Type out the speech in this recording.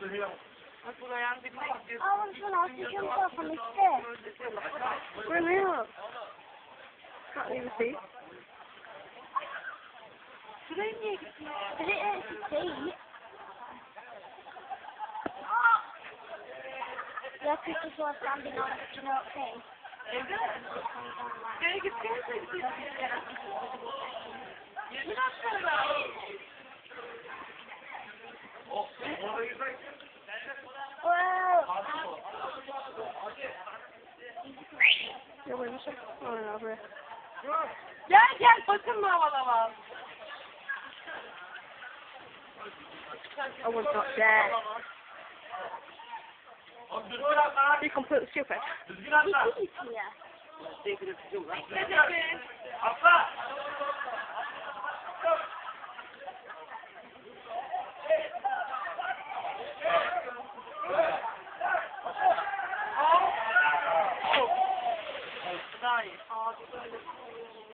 Bak bu ayağın dibine gidiyor. Oğlum şunu oksijen tarafını işte. Where now? Can't even see. Şuraya niye gittin? Değil. Ya kötü sorsam bir oksijen okay. Evde mi? Şuraya gitsene. Yemin atsana. Yeah, wait, what's up? Oh, no, over here. Gel gel bakın havalama. I was not there. You're completely stupid. Ne dedi? Daha iyi.